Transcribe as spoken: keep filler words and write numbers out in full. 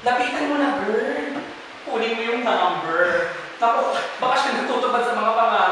Lapitan mo na, girl. Kunin mo yung number. Naku, baka siya natutupad sa mga pangarap